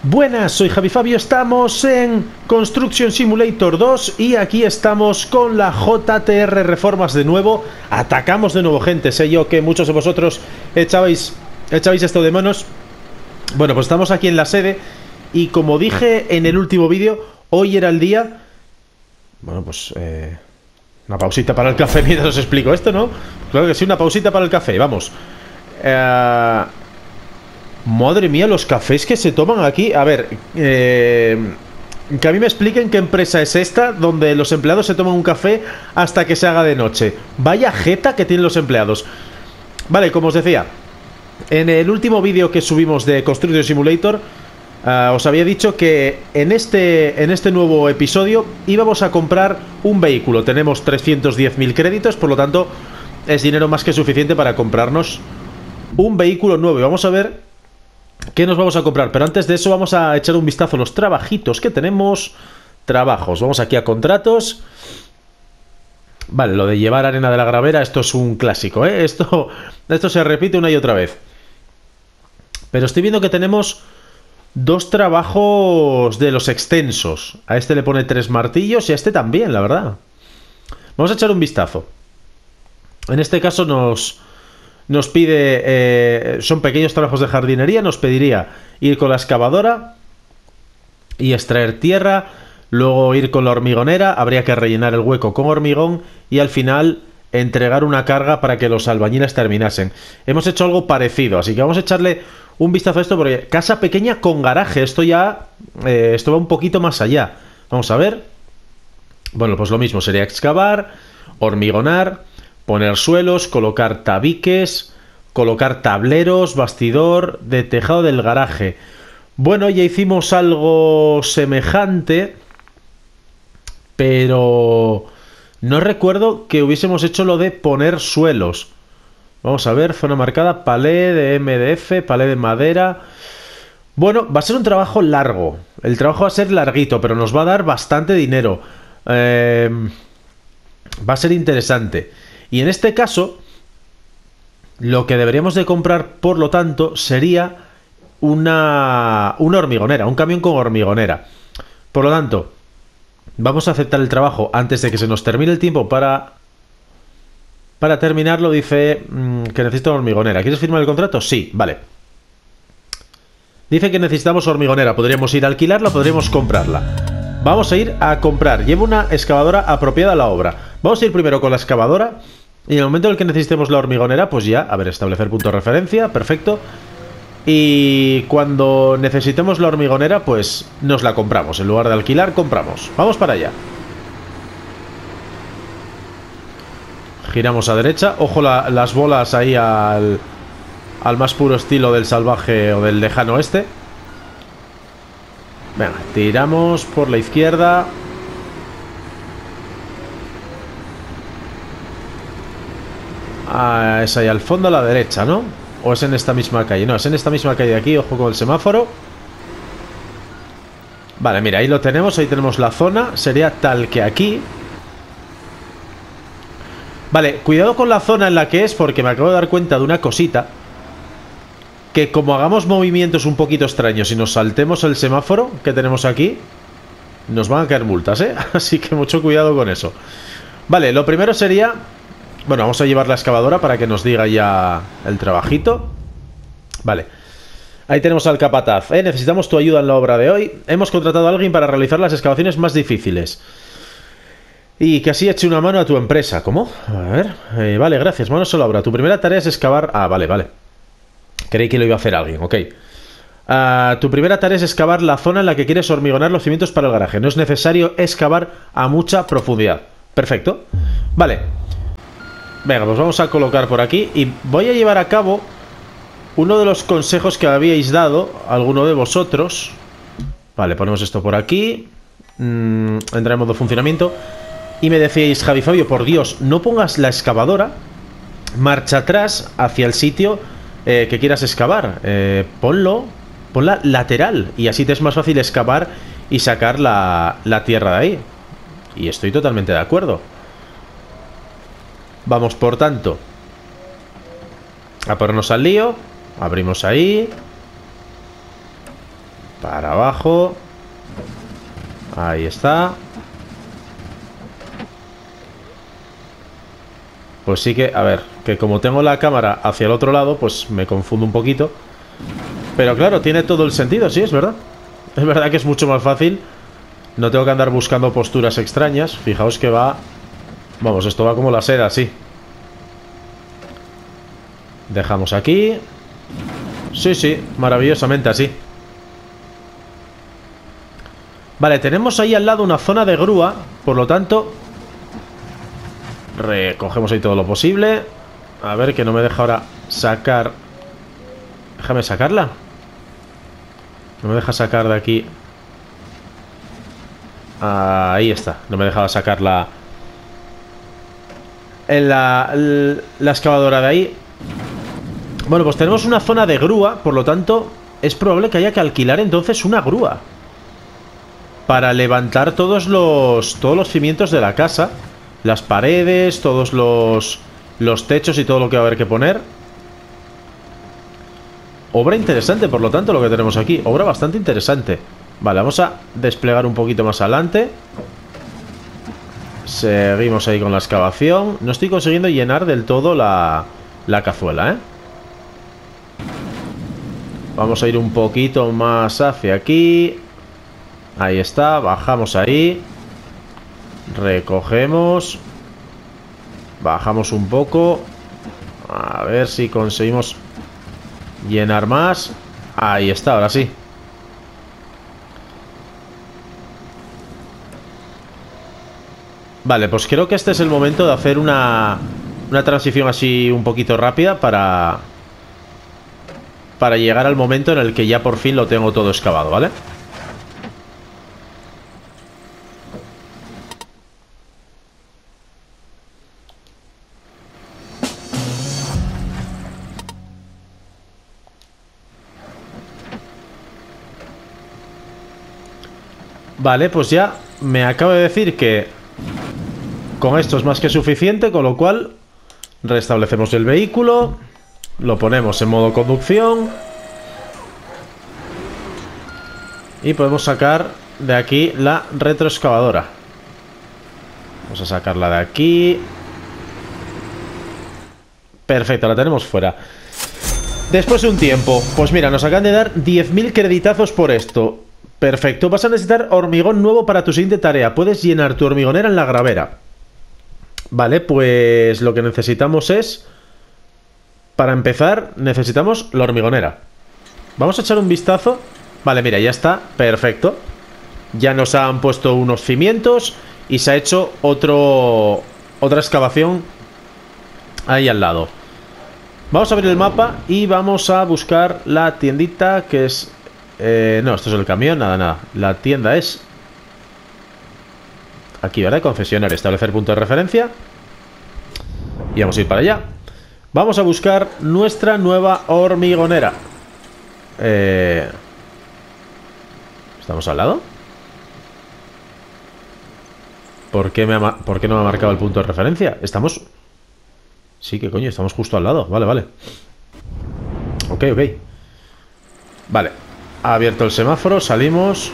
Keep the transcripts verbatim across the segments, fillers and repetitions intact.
Buenas, soy Javi Fabio, estamos en Construction Simulator dos y aquí estamos con la J T R Reformas de nuevo. Atacamos de nuevo, gente. Sé yo que muchos de vosotros echabais, echabais esto de manos. Bueno, pues estamos aquí en la sede y como dije en el último vídeo, hoy era el día... Bueno, pues... Eh, una pausita para el café mientras os explico esto, ¿no? Claro que sí, una pausita para el café, vamos. Eh... Madre mía, los cafés que se toman aquí. A ver, eh, que a mí me expliquen qué empresa es esta donde los empleados se toman un café hasta que se haga de noche. Vaya jeta que tienen los empleados. Vale, como os decía, en el último vídeo que subimos de Construction Simulator, uh, os había dicho que en este, en este nuevo episodio íbamos a comprar un vehículo. Tenemos trescientos diez mil créditos, por lo tanto es dinero más que suficiente para comprarnos un vehículo nuevo. Y vamos a ver ¿qué nos vamos a comprar? Pero antes de eso vamos a echar un vistazo a los trabajitos que tenemos. Trabajos, vamos aquí a contratos. Vale, lo de llevar arena de la gravera, esto es un clásico, ¿eh? Esto, esto se repite una y otra vez. Pero estoy viendo que tenemos dos trabajos de los extensos. A este le pone tres martillos y a este también, la verdad. Vamos a echar un vistazo. En este caso nos... Nos pide, eh, son pequeños trabajos de jardinería. Nos pediría ir con la excavadora y extraer tierra. Luego ir con la hormigonera. Habría que rellenar el hueco con hormigón. Y al final entregar una carga para que los albañiles terminasen. Hemos hecho algo parecido, así que vamos a echarle un vistazo a esto. Porque casa pequeña con garaje. Esto ya, eh, esto va un poquito más allá. Vamos a ver. Bueno, pues lo mismo, sería excavar, hormigonar, poner suelos, colocar tabiques, colocar tableros, bastidor de tejado del garaje. Bueno, ya hicimos algo semejante, pero no recuerdo que hubiésemos hecho lo de poner suelos. Vamos a ver, zona marcada, palé de M D F, palé de madera. Bueno, va a ser un trabajo largo. El trabajo va a ser larguito, pero nos va a dar bastante dinero. Eh, va a ser interesante. Y en este caso, lo que deberíamos de comprar, por lo tanto, sería una, una hormigonera, un camión con hormigonera. Por lo tanto, vamos a aceptar el trabajo antes de que se nos termine el tiempo para... Para terminarlo, dice mmm, que necesito una hormigonera. ¿Quieres firmar el contrato? Sí, vale. Dice que necesitamos hormigonera. Podríamos ir a alquilarla, podríamos comprarla. Vamos a ir a comprar. Llevo una excavadora apropiada a la obra. Vamos a ir primero con la excavadora. Y en el momento en el que necesitemos la hormigonera, pues ya, a ver, establecer punto de referencia, perfecto. Y cuando necesitemos la hormigonera, pues nos la compramos. En lugar de alquilar, compramos. Vamos para allá. Giramos a derecha. Ojo la, las bolas ahí al, al más puro estilo del salvaje o del lejano oeste. Venga, tiramos por la izquierda. Ah, es ahí al fondo a la derecha, ¿no? ¿O es en esta misma calle? No, es en esta misma calle de aquí. Ojo con el semáforo. Vale, mira, ahí lo tenemos. Ahí tenemos la zona. Sería tal que aquí. Vale, cuidado con la zona en la que es, porque me acabo de dar cuenta de una cosita. Que como hagamos movimientos un poquito extraños y nos saltemos el semáforo que tenemos aquí, nos van a caer multas, ¿eh? Así que mucho cuidado con eso. Vale, lo primero sería... Bueno, vamos a llevar la excavadora para que nos diga ya el trabajito. Vale. Ahí tenemos al capataz. ¿eh? Necesitamos tu ayuda en la obra de hoy. Hemos contratado a alguien para realizar las excavaciones más difíciles. Y que así eche una mano a tu empresa. ¿Cómo? A ver. Eh, vale, gracias. Manos a la obra. Tu primera tarea es excavar... Ah, vale, vale. Creí que lo iba a hacer alguien. Ok. Uh, tu primera tarea es excavar la zona en la que quieres hormigonar los cimientos para el garaje. No es necesario excavar a mucha profundidad. Perfecto. Vale. Venga, pues vamos a colocar por aquí. Y voy a llevar a cabo uno de los consejos que habíais dado a alguno de vosotros. Vale, ponemos esto por aquí. mm, Entra en modo funcionamiento. Y me decíais, Javi Fabio, por Dios, no pongas la excavadora marcha atrás hacia el sitio eh, que quieras excavar. eh, Ponlo, ponla lateral. Y así te es más fácil excavar y sacar la, la tierra de ahí. Y estoy totalmente de acuerdo. Vamos, por tanto, a ponernos al lío. Abrimos ahí. Para abajo. Ahí está. Pues sí que, a ver, que como tengo la cámara hacia el otro lado, pues me confundo un poquito. Pero claro, tiene todo el sentido, sí, es verdad. Es verdad que es mucho más fácil. No tengo que andar buscando posturas extrañas. Fijaos que va... Vamos, esto va como la seda, sí. Dejamos aquí. Sí, sí, maravillosamente así. Vale, tenemos ahí al lado una zona de grúa. Por lo tanto, recogemos ahí todo lo posible. A ver, que no me deja ahora sacar. Déjame sacarla. No me deja sacar de aquí. Ahí está. No me dejaba sacar la... En la, la excavadora de ahí. Bueno, pues tenemos una zona de grúa. Por lo tanto, es probable que haya que alquilar entonces una grúa para levantar todos los todos los cimientos de la casa, las paredes, todos los los techos y todo lo que va a haber que poner. Obra interesante, por lo tanto, lo que tenemos aquí. Obra bastante interesante. Vale, vamos a desplegar un poquito más adelante. Seguimos ahí con la excavación. No estoy consiguiendo llenar del todo la, la cazuela, ¿eh? Vamos a ir un poquito más hacia aquí. Ahí está, bajamos ahí. Recogemos. Bajamos un poco. A ver si conseguimos llenar más. Ahí está, ahora sí. Vale, pues creo que este es el momento de hacer una, una transición así un poquito rápida para, para llegar al momento en el que ya por fin lo tengo todo excavado, ¿vale? Vale, pues ya me acabo de decir que con esto es más que suficiente, con lo cual restablecemos el vehículo, lo ponemos en modo conducción y podemos sacar de aquí la retroexcavadora. Vamos a sacarla de aquí. Perfecto, la tenemos fuera. Después de un tiempo, pues mira, nos acaban de dar diez mil creditazos por esto. Perfecto, vas a necesitar hormigón nuevo para tu siguiente tarea. Puedes llenar tu hormigonera en la gravera. Vale, pues lo que necesitamos es... Para empezar, necesitamos la hormigonera. Vamos a echar un vistazo. Vale, mira, ya está, perfecto. Ya nos han puesto unos cimientos y se ha hecho otro... otra excavación ahí al lado. Vamos a abrir el mapa y vamos a buscar la tiendita que es... Eh, no, esto es el camión, nada, nada. La tienda es... Aquí, ¿verdad? Concesionario, establecer punto de referencia. Y vamos a ir para allá. Vamos a buscar nuestra nueva hormigonera. Eh... ¿Estamos al lado? ¿Por qué, me ha... ¿Por qué no me ha marcado el punto de referencia? Estamos... Sí, que coño, estamos justo al lado. Vale, vale. Ok, ok. Vale. Ha abierto el semáforo, salimos.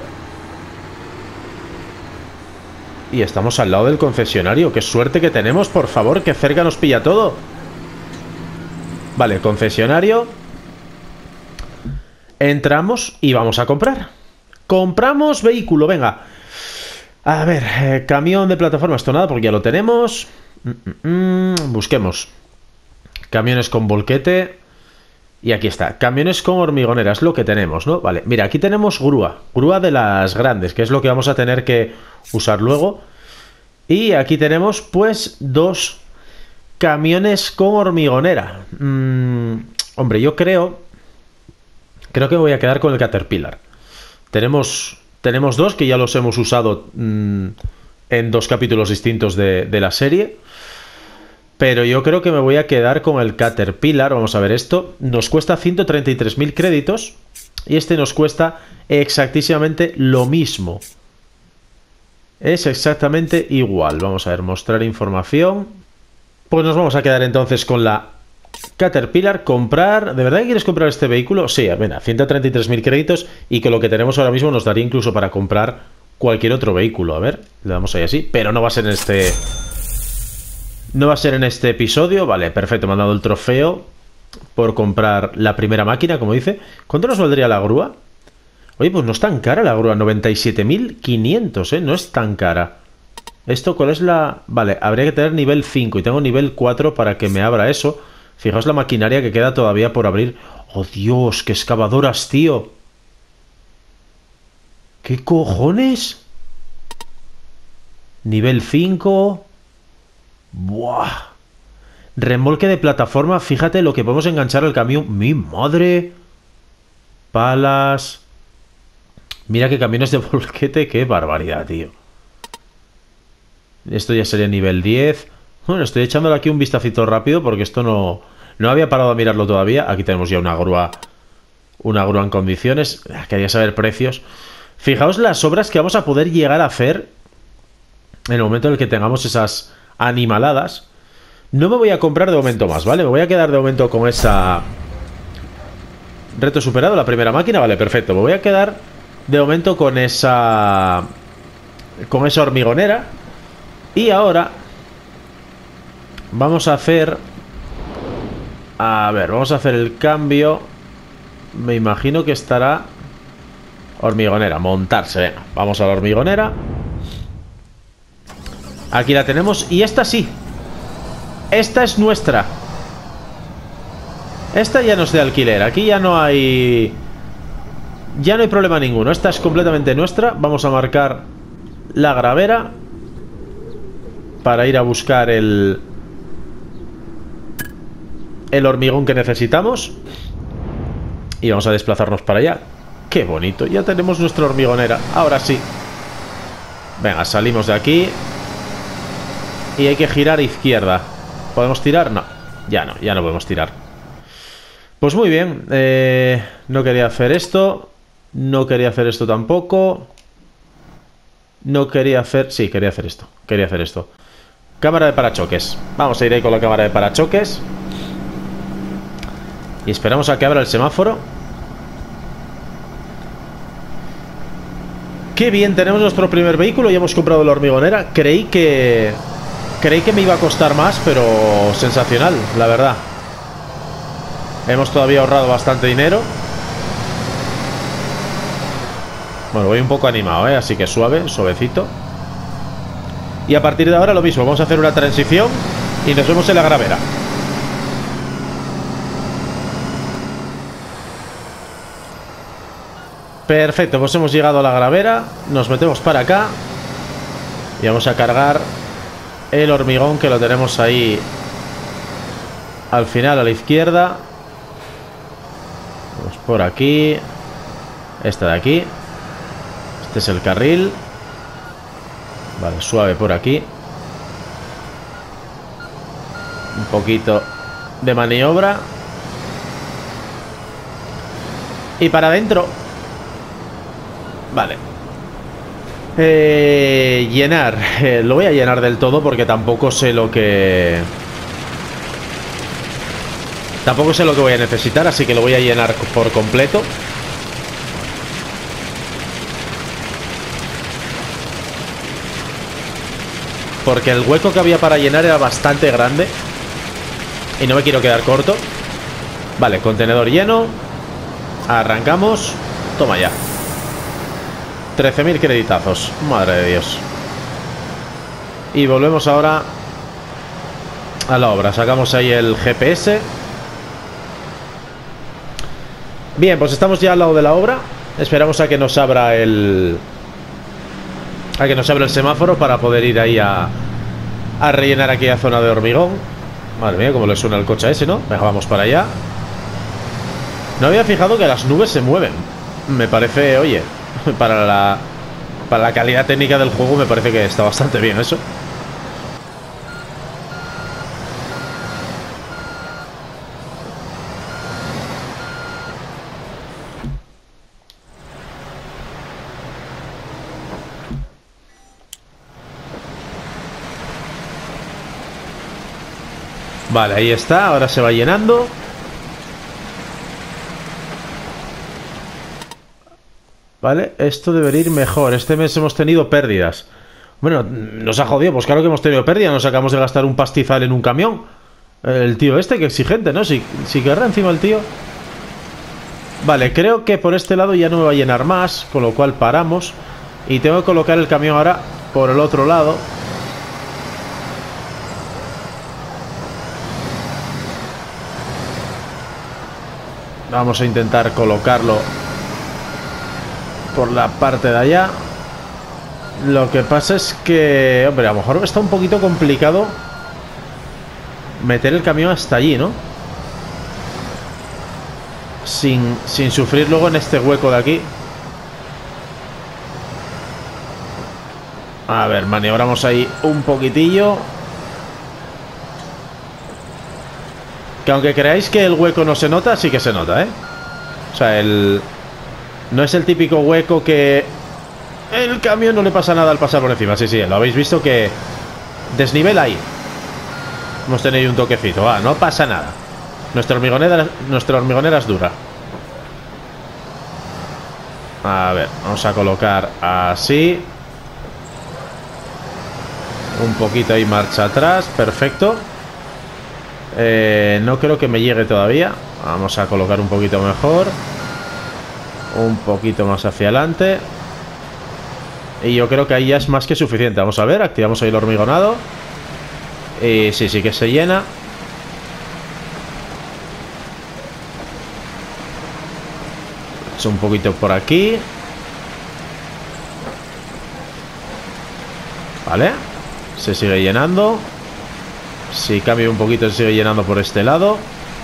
Y estamos al lado del concesionario. ¡Qué suerte que tenemos, por favor! ¡Que cerca nos pilla todo! Vale, concesionario. Entramos y vamos a comprar. Compramos vehículo, venga. A ver, eh, camión de plataforma, esto nada, porque ya lo tenemos. mm, mm, mm, Busquemos camiones con volquete. Y aquí está, camiones con hormigonera, es lo que tenemos, ¿no? Vale, mira, aquí tenemos grúa. Grúa de las grandes, que es lo que vamos a tener que usar luego. Y aquí tenemos, pues, dos camiones con hormigonera. mm, Hombre, yo creo Creo que me voy a quedar con el Caterpillar. Tenemos, tenemos dos que ya los hemos usado mmm, en dos capítulos distintos de, de la serie. Pero yo creo que me voy a quedar con el Caterpillar. Vamos a ver esto. Nos cuesta ciento treinta y tres mil créditos. Y este nos cuesta exactísimamente lo mismo. Es exactamente igual. Vamos a ver, mostrar información. Pues nos vamos a quedar entonces con la Caterpillar, comprar. ¿De verdad que quieres comprar este vehículo? Sí, venga, ciento treinta y tres mil créditos y con lo que tenemos ahora mismo nos daría incluso para comprar cualquier otro vehículo. A ver, le damos ahí así, pero no va a ser en este... No va a ser en este episodio. Vale, perfecto, me han dado el trofeo por comprar la primera máquina, como dice. ¿Cuánto nos valdría la grúa? Oye, pues no es tan cara la grúa, noventa y siete mil quinientos, ¿eh? No es tan cara. ¿Esto cuál es la...? Vale, habría que tener nivel cinco y tengo nivel cuatro para que me abra eso. Fijaos la maquinaria que queda todavía por abrir. ¡Oh, Dios! ¡Qué excavadoras, tío! ¿Qué cojones? Nivel cinco. ¡Buah! Remolque de plataforma. Fíjate lo que podemos enganchar al camión. ¡Mi madre! Palas. Mira qué camiones de volquete. ¡Qué barbaridad, tío! Esto ya sería nivel diez. Bueno, estoy echándole aquí un vistacito rápido porque esto no... No había parado a mirarlo todavía. Aquí tenemos ya una grúa. Una grúa en condiciones. Quería saber precios. Fijaos las obras que vamos a poder llegar a hacer en el momento en el que tengamos esas animaladas. No me voy a comprar de momento más, ¿vale? Me voy a quedar de momento con esa... Reto superado, la primera máquina. Vale, perfecto. Me voy a quedar de momento con esa... Con esa hormigonera. Y ahora... Vamos a hacer... A ver, vamos a hacer el cambio. Me imagino que estará... Hormigonera, montarse, venga. Vamos a la hormigonera. Aquí la tenemos. Y esta sí. Esta es nuestra. Esta ya no es de alquiler. Aquí ya no hay... Ya no hay problema ninguno. Esta es completamente nuestra. Vamos a marcar la gravera para ir a buscar el... El hormigón que necesitamos. Y vamos a desplazarnos para allá. ¡Qué bonito! Ya tenemos nuestra hormigonera. Ahora sí. Venga, salimos de aquí. Y hay que girar a izquierda. ¿Podemos tirar? No. Ya no, ya no podemos tirar. Pues muy bien. Eh, no quería hacer esto. No quería hacer esto tampoco. No quería hacer... Sí, quería hacer esto. Quería hacer esto. Cámara de parachoques. Vamos a ir ahí con la cámara de parachoques. Y esperamos a que abra el semáforo. Qué bien, tenemos nuestro primer vehículo. Ya hemos comprado la hormigonera. Creí que... Creí que me iba a costar más, pero sensacional, la verdad. Hemos todavía ahorrado bastante dinero. Bueno, voy un poco animado, ¿eh? Así que suave, suavecito. Y a partir de ahora lo mismo. Vamos a hacer una transición y nos vemos en la gravera. Perfecto, pues hemos llegado a la gravera. Nos metemos para acá y vamos a cargar el hormigón, que lo tenemos ahí al final, a la izquierda. Vamos por aquí. Este de aquí. Este es el carril. Vale, suave por aquí. Un poquito de maniobra. Y para adentro. Vale. Eh, llenar. Eh, lo voy a llenar del todo porque tampoco sé lo que... Tampoco sé lo que voy a necesitar, así que lo voy a llenar por completo. Porque el hueco que había para llenar era bastante grande y no me quiero quedar corto. Vale, contenedor lleno. Arrancamos. Toma ya. trece mil creditazos. Madre de Dios. Y volvemos ahora a la obra. Sacamos ahí el G P S. Bien, pues estamos ya al lado de la obra. Esperamos a que nos abra el... A que nos abra el semáforo para poder ir ahí a... A rellenar aquella zona de hormigón. Madre mía, cómo le suena el coche a ese, ¿no? Venga, vamos para allá. No había fijado que las nubes se mueven. Me parece, oye... Para la, para la calidad técnica del juego me parece que está bastante bien eso. Vale, ahí está, ahora se va llenando. Vale, esto debería ir mejor. Este mes hemos tenido pérdidas. Bueno, nos ha jodido, pues claro que hemos tenido pérdidas. Nos acabamos de gastar un pastizal en un camión. El tío este, que exigente, ¿no? Si, si querrá encima el tío. Vale, creo que por este lado ya no me va a llenar más, con lo cual paramos. Y tengo que colocar el camión ahora por el otro lado. Vamos a intentar colocarlo por la parte de allá. Lo que pasa es que, hombre, a lo mejor está un poquito complicado meter el camión hasta allí, ¿no? Sin, sin sufrir luego en este hueco de aquí. A ver, maniobramos ahí un poquitillo. Que aunque creáis que el hueco no se nota, sí que se nota, ¿eh? O sea, el... no es el típico hueco que... el camión no le pasa nada al pasar por encima. Sí, sí, lo habéis visto que... desnivel ahí. Hemos tenido un toquecito. Ah, no pasa nada. Nuestra hormigonera, nuestra hormigonera es dura. A ver, vamos a colocar así. Un poquito ahí marcha atrás. Perfecto. Eh, no creo que me llegue todavía. Vamos a colocar un poquito mejor. Un poquito más hacia adelante. Y yo creo que ahí ya es más que suficiente. Vamos a ver, activamos ahí el hormigonado. Y sí, sí que se llena. Echo un poquito por aquí. Vale. Se sigue llenando. Si cambio un poquito, se sigue llenando por este lado.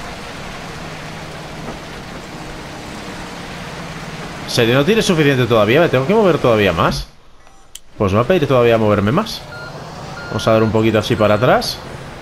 ¿Serio no tiene suficiente todavía? ¿Me tengo que mover todavía más? Pues me va a pedir todavía moverme más. Vamos a dar un poquito así para atrás.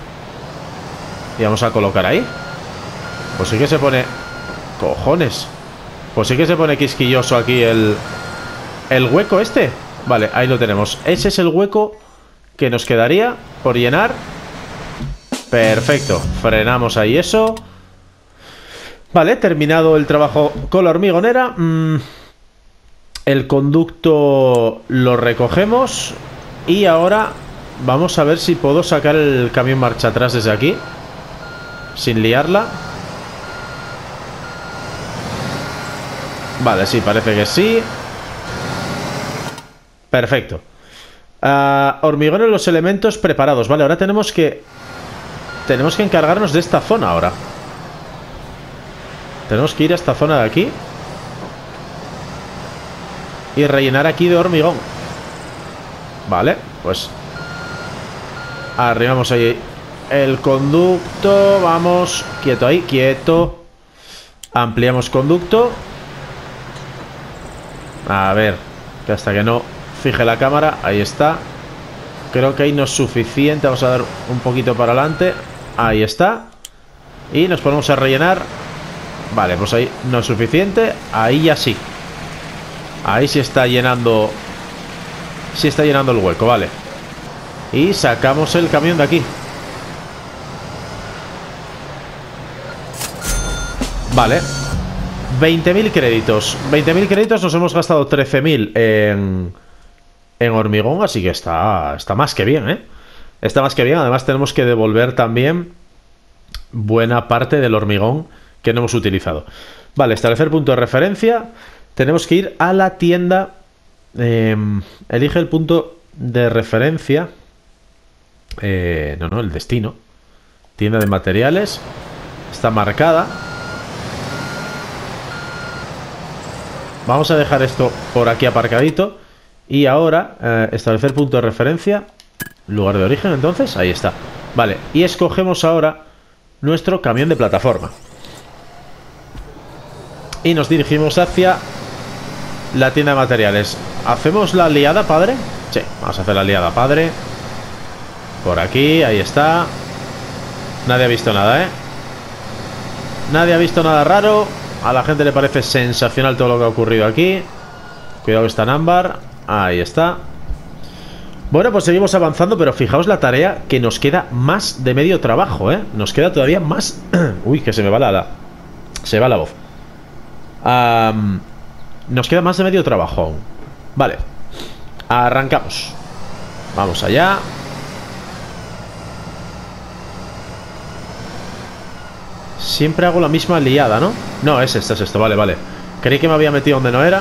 Y vamos a colocar ahí. Pues sí que se pone... ¡cojones! Pues sí que se pone quisquilloso aquí el... el hueco este. Vale, ahí lo tenemos. Ese es el hueco que nos quedaría por llenar. Perfecto. Frenamos ahí eso. Vale, terminado el trabajo con la hormigonera. Mm, el conducto lo recogemos. Y ahora vamos a ver si puedo sacar el camión marcha atrás desde aquí sin liarla. Vale, sí, parece que sí. Perfecto. uh, Hormigón en los elementos preparados. Vale, ahora tenemos que Tenemos que encargarnos de esta zona ahora. Tenemos que ir a esta zona de aquí y rellenar aquí de hormigón. Vale, pues arrimamos ahí el conducto. Vamos, quieto ahí, quieto. Ampliamos conducto. A ver, que hasta que no fije la cámara. Ahí está. Creo que ahí no es suficiente. Vamos a dar un poquito para adelante. Ahí está. Y nos ponemos a rellenar. Vale, pues ahí no es suficiente. Ahí ya sí. Ahí sí está llenando. Sí está llenando el hueco, vale. Y sacamos el camión de aquí. Vale. veinte mil créditos. veinte mil créditos, nos hemos gastado trece mil en, en hormigón. Así que está, está más que bien, ¿eh? Está más que bien. Además tenemos que devolver también buena parte del hormigón que no hemos utilizado. Vale, establecer punto de referencia. Tenemos que ir a la tienda. eh, Elige el punto de referencia. eh, No, no, el destino. Tienda de materiales. Está marcada. Vamos a dejar esto por aquí aparcadito. Y ahora eh, establecer punto de referencia. Lugar de origen, entonces, ahí está. Vale, y escogemos ahora nuestro camión de plataforma. Y nos dirigimos hacia la tienda de materiales. ¿Hacemos la liada, padre? Sí, vamos a hacer la liada, padre. Por aquí, ahí está. Nadie ha visto nada, ¿eh? Nadie ha visto nada raro. A la gente le parece sensacional todo lo que ha ocurrido aquí. Cuidado que está en ámbar. Ahí está. Bueno, pues seguimos avanzando, pero fijaos la tarea que nos queda más de medio trabajo, ¿eh? Nos queda todavía más... Uy, que se me va la... la... Se va la voz. Um, nos queda más de medio trabajo aún. Vale. Arrancamos. Vamos allá. Siempre hago la misma liada, ¿no? No, es esto, es esto, vale, vale. Creí que me había metido donde no era.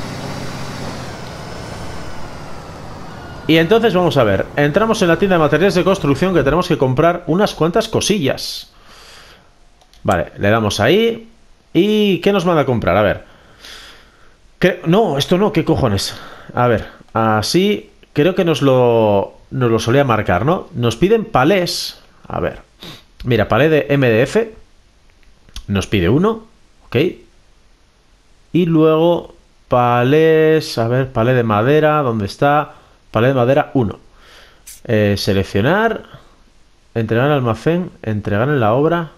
Y entonces vamos a ver. Entramos en la tienda de materiales de construcción, que tenemos que comprar unas cuantas cosillas. Vale, le damos ahí. ¿Y qué nos manda a comprar? A ver. ¿Qué? No, esto no, ¿qué cojones? A ver, así. Creo que nos lo, nos lo solía marcar, ¿no? Nos piden palés. A ver. Mira, palé de M D F. Nos pide uno. Ok. Y luego palés. A ver, palé de madera. ¿Dónde está? Palé de madera uno. Eh, seleccionar. Entregar en el almacén. Entregar en la obra.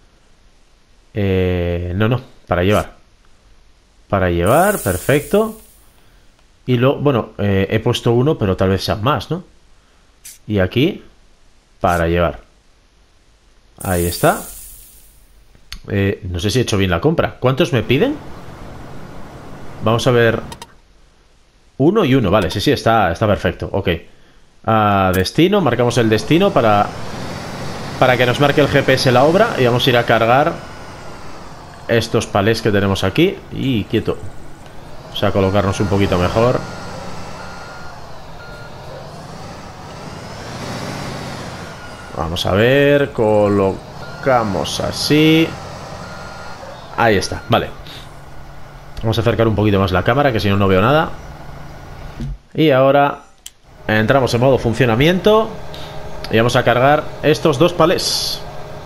Eh, no, no. Para llevar. Para llevar. Perfecto. Y luego, bueno, eh, he puesto uno, pero tal vez sean más, ¿no? Y aquí. Para llevar. Ahí está. Eh, no sé si he hecho bien la compra. ¿Cuántos me piden? Vamos a ver. Uno y uno, vale, sí, sí, está, está perfecto. Ok. Uh, destino, marcamos el destino para Para que nos marque el G P S la obra. Y vamos a ir a cargar estos palés que tenemos aquí. Y quieto. O sea, colocarnos un poquito mejor. Vamos a ver. Colocamos así. Ahí está, vale. Vamos a acercar un poquito más la cámara, que si no, no veo nada. Y ahora entramos en modo funcionamiento. Y vamos a cargar estos dos palés.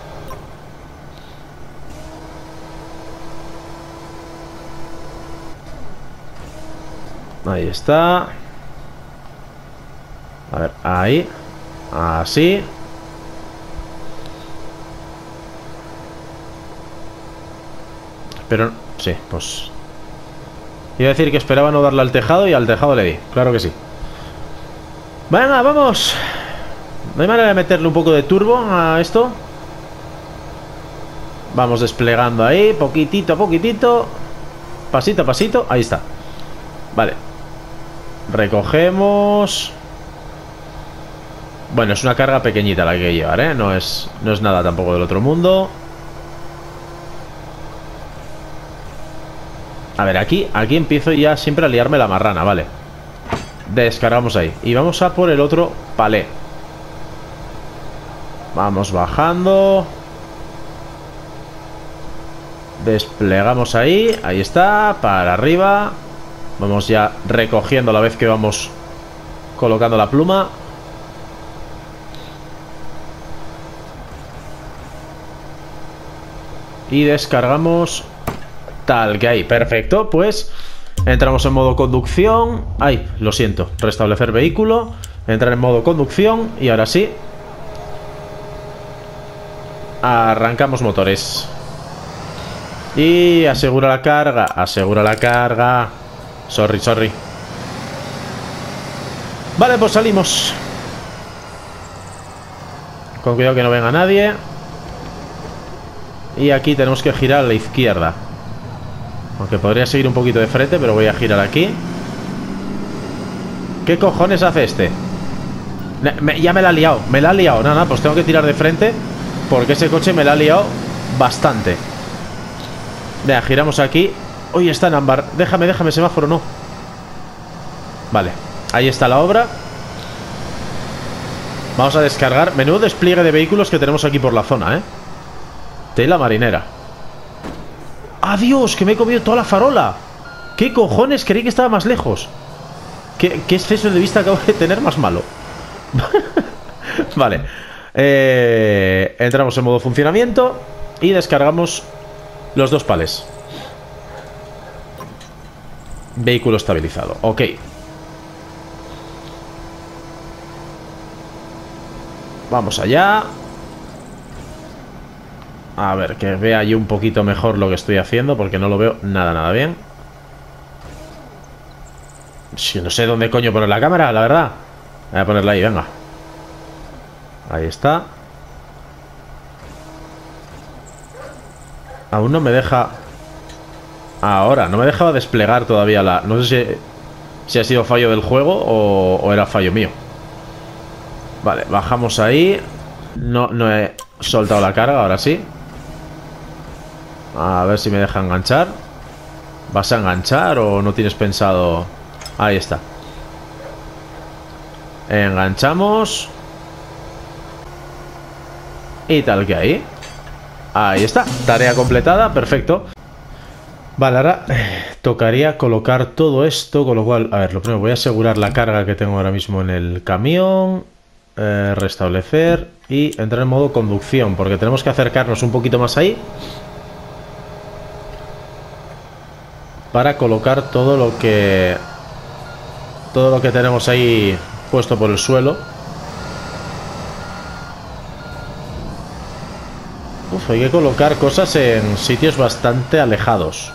Ahí está. A ver, ahí. Así. Pero, sí, pues... Iba a decir que esperaba no darle al tejado y al tejado le di. Claro que sí. Venga, vamos. ¿No hay manera de meterle un poco de turbo a esto? Vamos desplegando ahí, poquitito a poquitito. Pasito a pasito, ahí está. Vale. Recogemos. Bueno, es una carga pequeñita la que hay que llevar, ¿eh? No es, no es nada tampoco del otro mundo. A ver, aquí, aquí empiezo ya siempre a liarme la marrana, vale. Descargamos ahí. Y vamos a por el otro palé. Vamos bajando. Desplegamos ahí. Ahí está, para arriba. Vamos ya recogiendo a la vez que vamos colocando la pluma. Y descargamos tal que ahí, perfecto. Pues entramos en modo conducción. Ay, lo siento, restablecer vehículo. Entrar en modo conducción. Y ahora sí, arrancamos motores. Y asegura la carga. Asegura la carga. Sorry, sorry. Vale, pues salimos. Con cuidado que no venga nadie. Y aquí tenemos que girar a la izquierda. Aunque podría seguir un poquito de frente, pero voy a girar aquí. ¿Qué cojones hace este? Me, ya me la ha liado, me la ha liado. Nada, pues tengo que tirar de frente, porque ese coche me la ha liado bastante. Vea, giramos aquí. Uy, está en ámbar. Déjame, déjame, semáforo, no. Vale, ahí está la obra. Vamos a descargar. Menudo despliegue de vehículos que tenemos aquí por la zona, ¿eh? Tela marinera. ¡Adiós! Que me he comido toda la farola. ¿Qué cojones? Creí que estaba más lejos. ¿Qué, qué exceso de vista acabo de tener más malo? Vale. eh, Entramos en modo funcionamiento. Y descargamos los dos palés. Vehículo estabilizado. Ok. Vamos allá. A ver, que vea yo un poquito mejor lo que estoy haciendo, porque no lo veo nada, nada bien. Si no sé dónde coño poner la cámara, la verdad. Voy a ponerla ahí, venga. Ahí está. Aún no me deja... Ahora, no me dejaba desplegar todavía la... No sé si, si ha sido fallo del juego o, o era fallo mío. Vale, bajamos ahí. No, no he soltado la carga, ahora sí. A ver si me deja enganchar. ¿Vas a enganchar o no tienes pensado...? Ahí está. Enganchamos. Y tal que ahí. Ahí está, tarea completada, perfecto. Vale, ahora eh, tocaría colocar todo esto. Con lo cual, a ver, lo primero voy a asegurar la carga que tengo ahora mismo en el camión. eh, Restablecer y entrar en modo conducción, porque tenemos que acercarnos un poquito más ahí para colocar todo lo que Todo lo que tenemos ahí puesto por el suelo. Uf, hay que colocar cosas en sitios bastante alejados.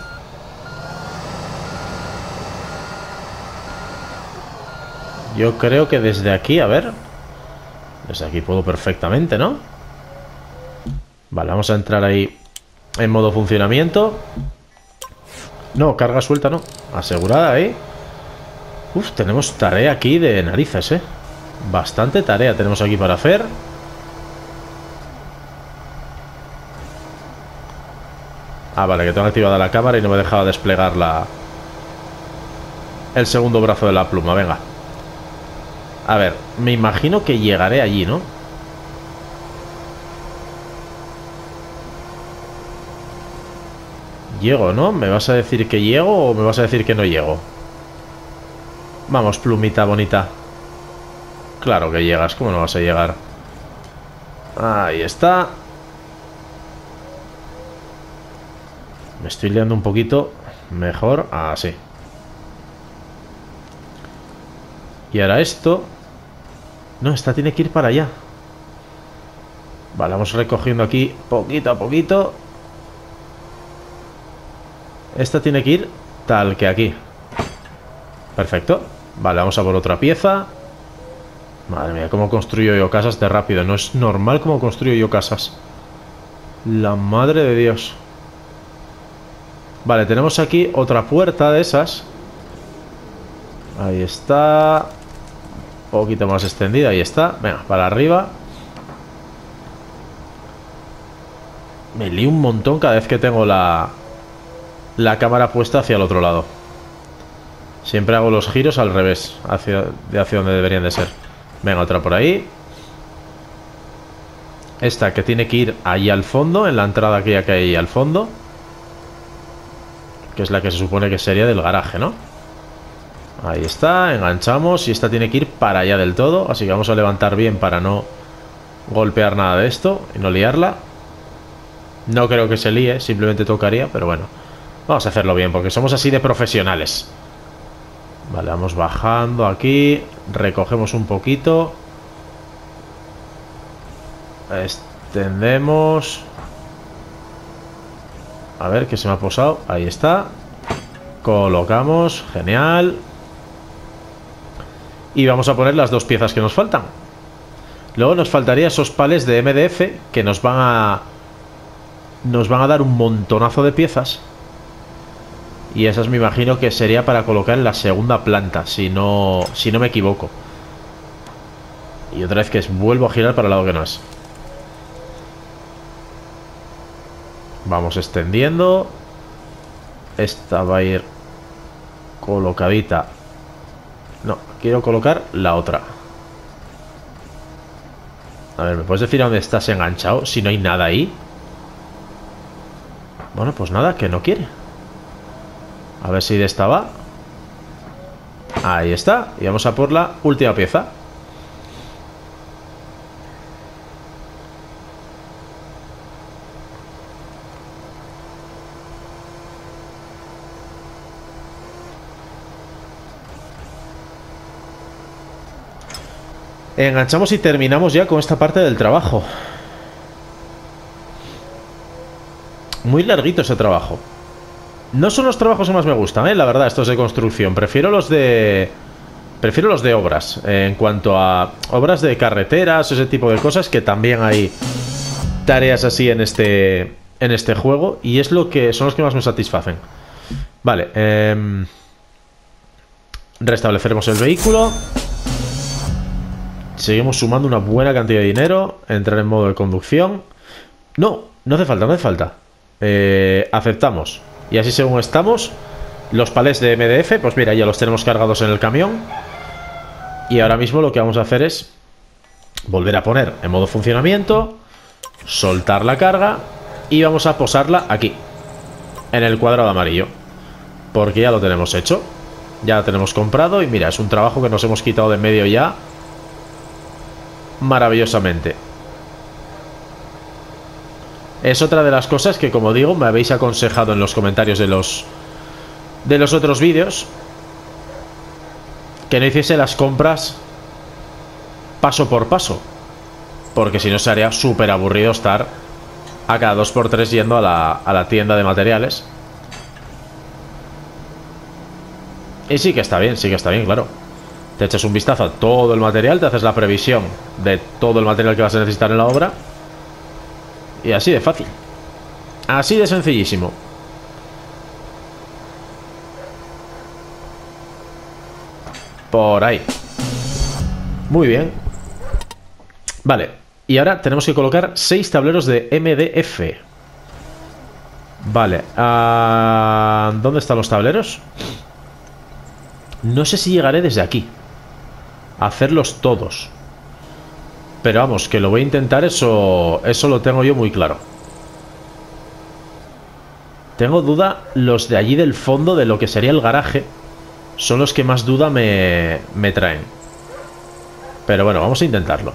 Yo creo que desde aquí, a ver. Desde aquí puedo perfectamente, ¿no? Vale, vamos a entrar ahí en modo funcionamiento. No, carga suelta, no. Asegurada ahí. Uf, tenemos tarea aquí de narices, ¿eh? Bastante tarea tenemos aquí para hacer. Ah, vale, que tengo activada la cámara y no me he dejado desplegar la... el segundo brazo de la pluma, venga. A ver, me imagino que llegaré allí, ¿no? Llego, ¿no? ¿Me vas a decir que llego o me vas a decir que no llego? Vamos, plumita bonita. Claro que llegas, ¿cómo no vas a llegar? Ahí está. Me estoy liando un poquito. Mejor, así. Y ahora esto... No, esta tiene que ir para allá. Vale, vamos recogiendo aquí poquito a poquito. Esta tiene que ir tal que aquí. Perfecto. Vale, vamos a por otra pieza. Madre mía, cómo construyo yo casas de rápido. No es normal cómo construyo yo casas. La madre de Dios. Vale, tenemos aquí otra puerta de esas. Ahí está. Un poquito más extendida, ahí está. Venga, para arriba. Me lío un montón cada vez que tengo la... la cámara puesta hacia el otro lado. Siempre hago los giros al revés, hacia, de hacia donde deberían de ser. Venga, otra por ahí. Esta que tiene que ir ahí al fondo, en la entrada aquella que hay ahí al fondo, que es la que se supone que sería del garaje, ¿no? Ahí está, enganchamos. Y esta tiene que ir para allá del todo. Así que vamos a levantar bien para no golpear nada de esto y no liarla. No creo que se líe, simplemente tocaría, pero bueno, vamos a hacerlo bien porque somos así de profesionales. Vale, vamos bajando aquí. Recogemos un poquito. Extendemos. A ver, que se me ha posado. Ahí está. Colocamos, genial. Y vamos a poner las dos piezas que nos faltan. Luego nos faltaría esos palets de M D F que nos van a... nos van a dar un montonazo de piezas. Y esas me imagino que sería para colocar en la segunda planta, si no, si no me equivoco. Y otra vez que es, vuelvo a girar para el lado que no es. Vamos extendiendo. Esta va a ir colocadita. No, quiero colocar la otra. A ver, ¿me puedes decir a dónde estás enganchado? Si no hay nada ahí. Bueno, pues nada, que no quiere. A ver si de esta va. Ahí está. Y vamos a por la última pieza. Enganchamos y terminamos ya con esta parte del trabajo. Muy larguito ese trabajo. No son los trabajos que más me gustan, ¿eh? La verdad, estos de construcción. Prefiero los de... Prefiero los de obras. eh, En cuanto a obras de carreteras, ese tipo de cosas, que también hay tareas así en este en este juego, y es lo que son los que más me satisfacen. Vale, eh, restableceremos el vehículo. Seguimos sumando una buena cantidad de dinero. Entrar en modo de conducción. No, no hace falta, no hace falta. eh, Aceptamos. Y así según estamos, los palés de M D F, pues mira, ya los tenemos cargados en el camión. Y ahora mismo lo que vamos a hacer es volver a poner en modo funcionamiento, soltar la carga y vamos a posarla aquí, en el cuadrado amarillo, porque ya lo tenemos hecho. Ya lo tenemos comprado y mira, es un trabajo que nos hemos quitado de en medio ya maravillosamente. Es otra de las cosas que, como digo, me habéis aconsejado en los comentarios de los de los otros vídeos, que no hiciese las compras paso por paso, porque si no sería súper aburrido estar a cada dos por tres yendo a la, a la tienda de materiales. Y sí que está bien, sí que está bien, claro. Te echas un vistazo a todo el material, te haces la previsión de todo el material que vas a necesitar en la obra, y así de fácil, así de sencillísimo. Por ahí. Muy bien. Vale, y ahora tenemos que colocar seis tableros de M D F. Vale, uh, ¿dónde están los tableros? No sé si llegaré desde aquí a hacerlos todos, pero vamos, que lo voy a intentar. Eso, eso lo tengo yo muy claro. Tengo duda los de allí del fondo, de lo que sería el garaje. Son los que más duda me, me traen. Pero bueno, vamos a intentarlo.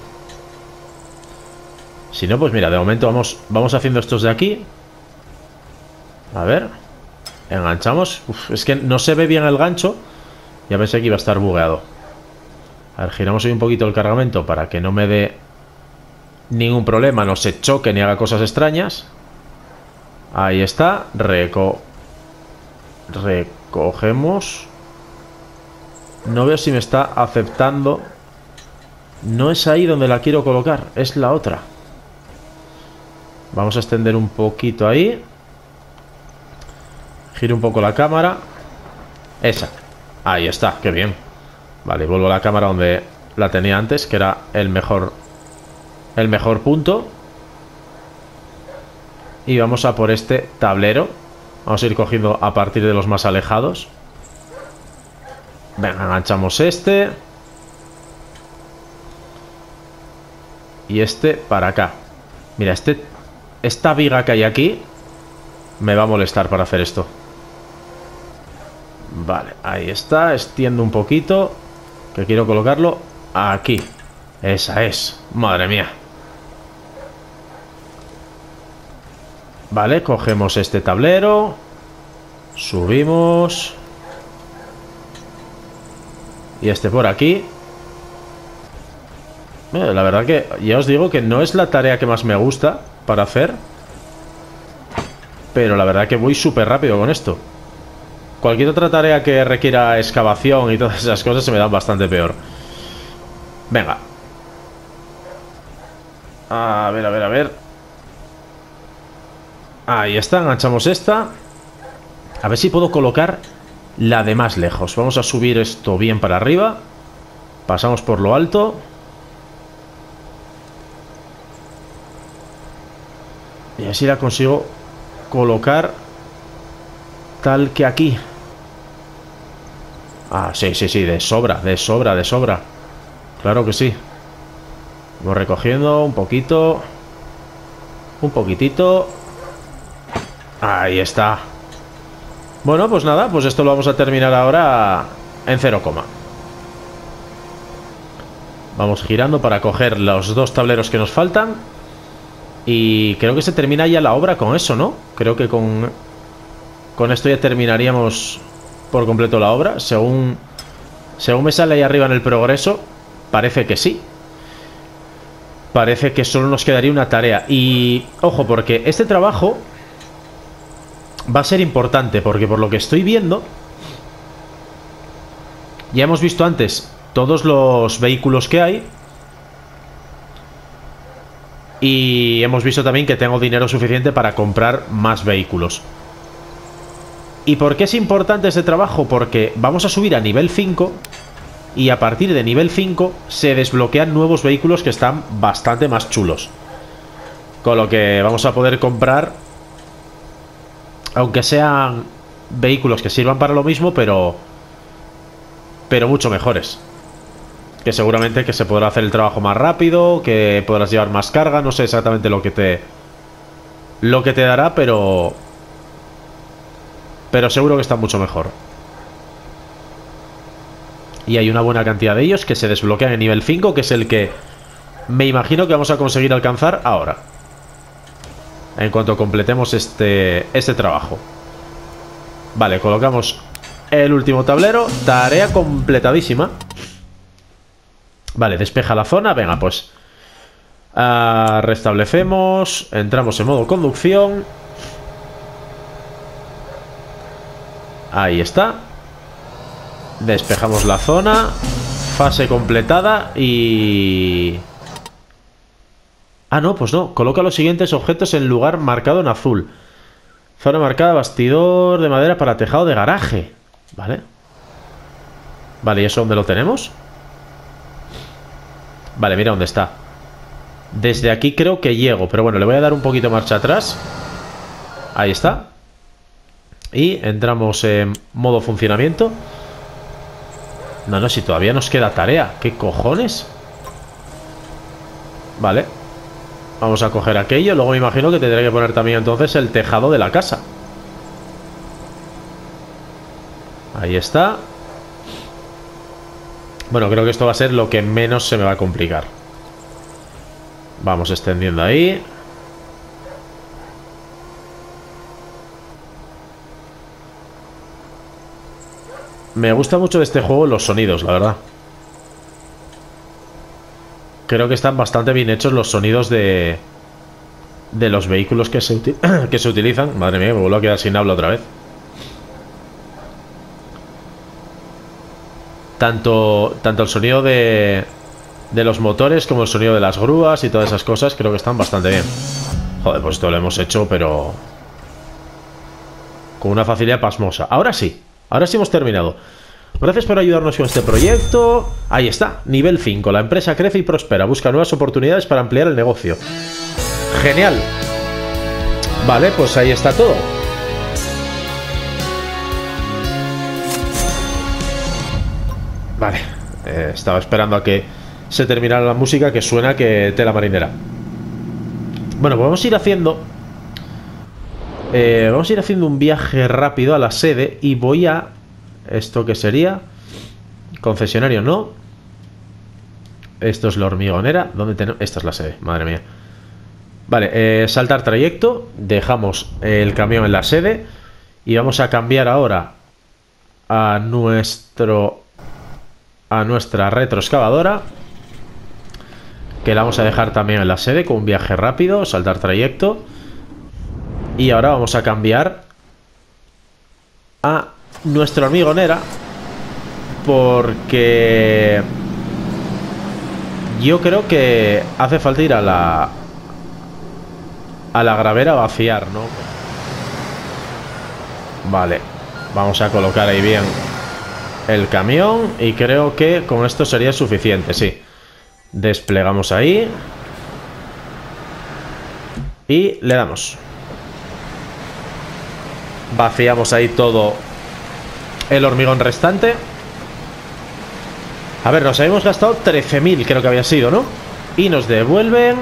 Si no, pues mira, de momento vamos, vamos haciendo estos de aquí. A ver. Enganchamos. Uf, es que no se ve bien el gancho. Ya pensé que iba a estar bugueado. A ver, giramos ahí un poquito el cargamento para que no me dé ningún problema, no se choque ni haga cosas extrañas. Ahí está. Reco... Recogemos. No veo si me está aceptando. No es ahí donde la quiero colocar, es la otra. Vamos a extender un poquito ahí. Giro un poco la cámara. Esa. Ahí está, qué bien. Vale, vuelvo a la cámara donde la tenía antes, que era el mejor El mejor punto. Y vamos a por este tablero. Vamos a ir cogiendo a partir de los más alejados. Venga, enganchamos este. Y este para acá. Mira, este esta viga que hay aquí me va a molestar para hacer esto. Vale, ahí está. Extiendo un poquito, que quiero colocarlo aquí. Esa es. Madre mía. Vale, cogemos este tablero. Subimos. Y este por aquí. Eh, la verdad que ya os digo que no es la tarea que más me gusta para hacer, pero la verdad que voy súper rápido con esto. Cualquier otra tarea que requiera excavación y todas esas cosas se me dan bastante peor. Venga. A ver, a ver, a ver. Ahí está, enganchamos esta. A ver si puedo colocar la de más lejos. Vamos a subir esto bien para arriba. Pasamos por lo alto. Y así la consigo colocar tal que aquí. Ah, sí, sí, sí, de sobra, de sobra, de sobra. Claro que sí. Vamos recogiendo un poquito. Un poquitito. Ahí está. Bueno, pues nada, pues esto lo vamos a terminar ahora en cero coma. Vamos girando para coger los dos tableros que nos faltan. Y creo que se termina ya la obra con eso, ¿no? Creo que con, con esto ya terminaríamos por completo la obra. Según, según me sale ahí arriba en el progreso, parece que sí. Parece que solo nos quedaría una tarea. Y ojo, porque este trabajo va a ser importante, porque por lo que estoy viendo, ya hemos visto antes todos los vehículos que hay. Y hemos visto también que tengo dinero suficiente para comprar más vehículos. ¿Y por qué es importante este trabajo? Porque vamos a subir a nivel cinco. Y a partir de nivel cinco se desbloquean nuevos vehículos que están bastante más chulos. Con lo que vamos a poder comprar, aunque sean vehículos que sirvan para lo mismo, pero pero mucho mejores. Que seguramente que se podrá hacer el trabajo más rápido, que podrás llevar más carga. No sé exactamente lo que te Lo que te dará, pero Pero seguro que está mucho mejor. Y hay una buena cantidad de ellos que se desbloquean en nivel cinco, que es el que me imagino que vamos a conseguir alcanzar ahora, en cuanto completemos este, este trabajo. Vale, colocamos el último tablero. Tarea completadísima. Vale, despeja la zona. Venga, pues uh, restablecemos. Entramos en modo conducción. Ahí está. Despejamos la zona. Fase completada. Y... Ah, no, pues no. Coloca los siguientes objetos en lugar marcado en azul. Zona marcada, bastidor de madera para tejado de garaje. Vale. Vale, ¿y eso dónde lo tenemos? Vale, mira dónde está. Desde aquí creo que llego. Pero bueno, le voy a dar un poquito marcha atrás. Ahí está. Y entramos en modo funcionamiento. No, no, si todavía nos queda tarea. ¿Qué cojones? Vale. Vamos a coger aquello. Luego me imagino que tendré que poner también entonces el tejado de la casa. Ahí está. Bueno, creo que esto va a ser lo que menos se me va a complicar. Vamos extendiendo ahí. Me gusta mucho de este juego los sonidos, la verdad. Creo que están bastante bien hechos los sonidos de de los vehículos que se, uti- que se utilizan. Madre mía, me vuelvo a quedar sin habla otra vez. Tanto, tanto el sonido de de los motores como el sonido de las grúas y todas esas cosas creo que están bastante bien. Joder, pues esto lo hemos hecho, pero con una facilidad pasmosa. Ahora sí, ahora sí hemos terminado. Gracias por ayudarnos con este proyecto. Ahí está, nivel cinco. La empresa crece y prospera. Busca nuevas oportunidades para ampliar el negocio. Genial. Vale, pues ahí está todo. Vale, eh, estaba esperando a que se terminara la música, que suena que tela marinera. Bueno, pues vamos a ir haciendo eh, Vamos a ir haciendo un viaje rápido a la sede. Y voy a... ¿Esto qué sería? Concesionario, no. Esto es la hormigonera. ¿Dónde tenemos? Esta es la sede, madre mía. Vale, eh, saltar trayecto. Dejamos el camión en la sede. Y vamos a cambiar ahora a nuestro A nuestra retroexcavadora, que la vamos a dejar también en la sede con un viaje rápido. Saltar trayecto. Y ahora vamos a cambiar a nuestra hormigonera, porque yo creo que hace falta ir a la a la gravera a vaciar, ¿no? Vale, vamos a colocar ahí bien el camión y creo que con esto sería suficiente, sí. Desplegamos ahí y le damos. Vaciamos ahí todo el hormigón restante. A ver, nos habíamos gastado trece mil, creo que había sido, ¿no? Y nos devuelven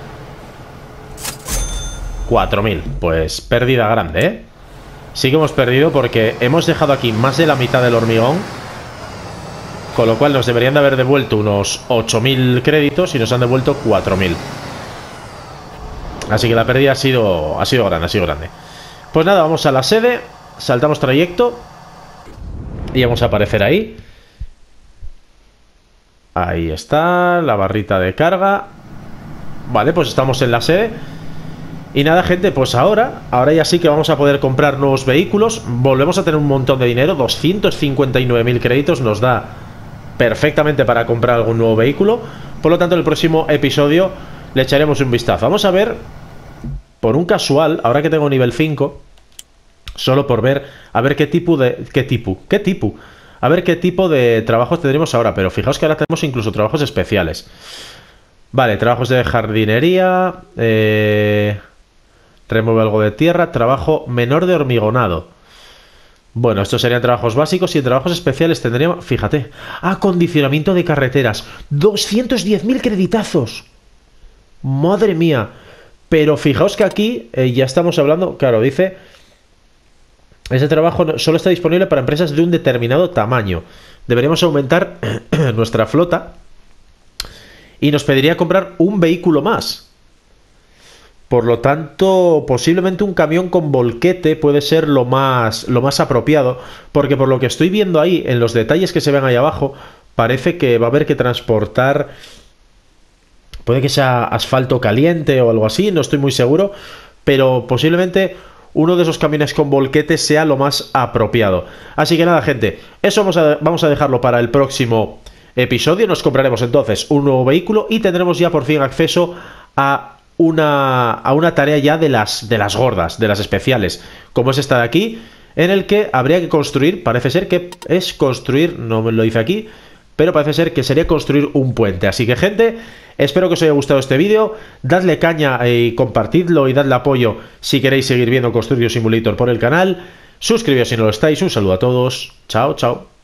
cuatro mil. Pues pérdida grande, ¿eh? Sí que hemos perdido porque hemos dejado aquí más de la mitad del hormigón, con lo cual nos deberían de haber devuelto unos ocho mil créditos y nos han devuelto cuatro mil. Así que la pérdida ha sido, ha sido grande, ha sido grande. Pues nada, vamos a la sede, saltamos trayecto y vamos a aparecer ahí. Ahí está, la barrita de carga. Vale, pues estamos en la sede. Y nada, gente, pues ahora Ahora ya sí que vamos a poder comprar nuevos vehículos. Volvemos a tener un montón de dinero. Doscientos cincuenta y nueve mil créditos nos da perfectamente para comprar algún nuevo vehículo. Por lo tanto, en el próximo episodio le echaremos un vistazo. Vamos a ver, por un casual, ahora que tengo nivel cinco, solo por ver, a ver qué tipo de... ¿Qué tipo? ¿Qué tipo? A ver qué tipo de trabajos tendremos ahora. Pero fijaos que ahora tenemos incluso trabajos especiales. Vale, trabajos de jardinería, eh, remueve algo de tierra, trabajo menor de hormigonado. Bueno, estos serían trabajos básicos y en trabajos especiales tendríamos, fíjate, acondicionamiento de carreteras, doscientos diez mil creditazos. Madre mía. Pero fijaos que aquí eh, ya estamos hablando, claro, dice, ese trabajo solo está disponible para empresas de un determinado tamaño. Deberíamos aumentar nuestra flota. Y nos pediría comprar un vehículo más. Por lo tanto, posiblemente un camión con volquete puede ser lo más, lo más apropiado. Porque por lo que estoy viendo ahí, en los detalles que se ven ahí abajo, parece que va a haber que transportar... Puede que sea asfalto caliente o algo así, no estoy muy seguro. Pero posiblemente uno de esos camiones con volquete sea lo más apropiado. Así que nada, gente, eso vamos a, vamos a dejarlo para el próximo episodio. Nos compraremos entonces un nuevo vehículo y tendremos ya por fin acceso a una, a una tarea ya de las, de las gordas, de las especiales, como es esta de aquí, en el que habría que construir, parece ser que es construir, no me lo dice aquí, pero parece ser que sería construir un puente. Así que, gente, espero que os haya gustado este vídeo, dadle caña y compartidlo y dadle apoyo si queréis seguir viendo Construction Simulator por el canal, suscribíos si no lo estáis, un saludo a todos, chao, chao.